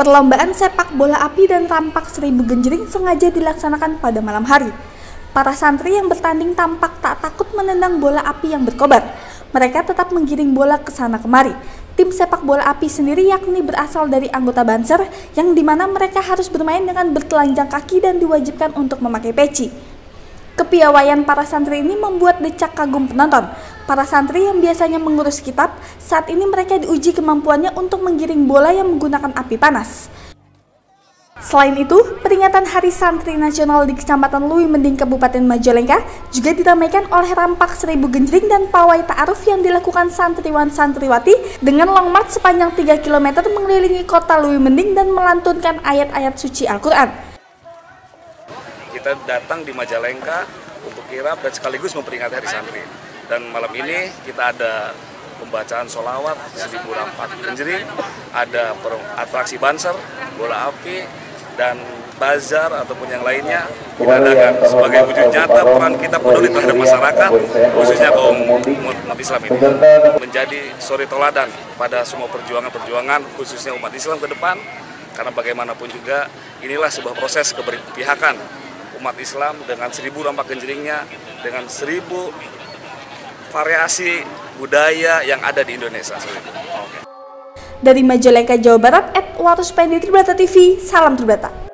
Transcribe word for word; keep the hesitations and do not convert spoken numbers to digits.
Perlombaan sepak bola api dan rampak seribu genjring sengaja dilaksanakan pada malam hari. Para santri yang bertanding tampak tak takut menendang bola api yang berkobar. Mereka tetap menggiring bola ke sana kemari. Tim sepak bola api sendiri yakni berasal dari anggota Banser, yang dimana mereka harus bermain dengan bertelanjang kaki dan diwajibkan untuk memakai peci. Kepiawaian para santri ini membuat decak kagum penonton. Para santri yang biasanya mengurus kitab, saat ini mereka diuji kemampuannya untuk menggiring bola yang menggunakan api panas. Selain itu, peringatan Hari Santri Nasional di Kecamatan Lui Mending, Kabupaten Majalengka juga diramaikan oleh rampak seribu genjring dan pawai ta'aruf yang dilakukan santriwan-santriwati dengan long march sepanjang tiga kilometer mengelilingi kota Lui Mending dan melantunkan ayat-ayat suci Al-Quran. Kita datang di Majalengka untuk kirab dan sekaligus memperingati Hari Santri. Dan malam ini kita ada pembacaan sholawat seribu rampak genjring, ada atraksi banser, bola api, dan bazar ataupun yang lainnya kita adakan sebagai wujud nyata peran kita peduli terhadap masyarakat, khususnya kaum umat Islam ini, menjadi suri teladan pada semua perjuangan-perjuangan khususnya umat Islam ke depan. Karena bagaimanapun juga inilah sebuah proses keberpihakan umat Islam dengan seribu rampak genjringnya, dengan seribu variasi budaya yang ada di Indonesia. Dari Majalengka, Jawa Barat, et Warus Pendi Tribrata T V, salam Tribrata.